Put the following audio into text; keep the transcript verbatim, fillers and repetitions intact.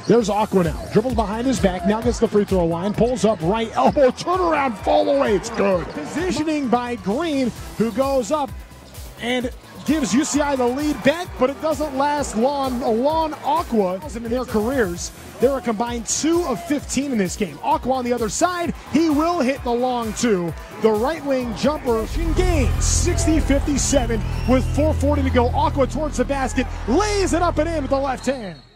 There's Acquaah now. Dribbles behind his back, now gets the free throw line, pulls up right elbow, turnaround, fall away. It's good. Positioning by Green, who goes up and gives U C I the lead back, but it doesn't last long. Alon Acquaah, in their careers, they're a combined two of fifteen in this game. Acquaah on the other side, he will hit the long two. The right wing jumper in game, sixty fifty-seven with four forty to go. Acquaah towards the basket, lays it up and in with the left hand.